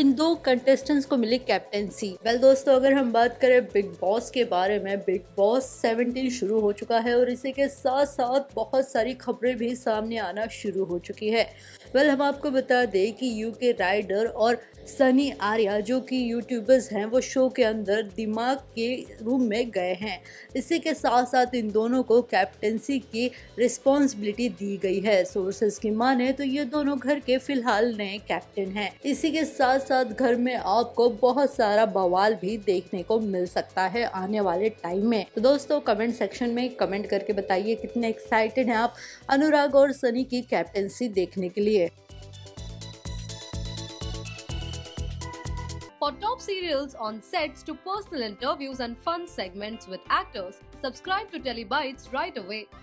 इन दो कंटेस्टेंट्स को मिली captaincy. Well दोस्तों, अगर हम बात करें बिग बॉस के बारे में, बिग बॉस 17 शुरू हो चुका है और इसी के साथ साथ बहुत सारी खबरें भी सामने आना शुरू हो चुकी है। वेल हम आपको बता दें कि यूके राइडर और सनी आर्या जो कि यूट्यूबर्स हैं, वो शो के अंदर दिमाग के रूम में गए हैं। इसी के साथ साथ इन दोनों को कैप्टेंसी की रिस्पॉन्सिबिलिटी दी गई है। सोर्सेस की माने तो ये दोनों घर के फिलहाल नए कैप्टन हैं। इसी के साथ साथ घर में आपको बहुत सारा बवाल भी देखने को मिल सकता है आने वाले टाइम में। तो दोस्तों कमेंट सेक्शन में कमेंट करके बताइए कितने एक्साइटेड हैं आप अनुराग और सनी की कैप्टेंसी देखने के लिए। For top serials on sets to personal interviews and fun segments with actors, subscribe to Telebytes right away.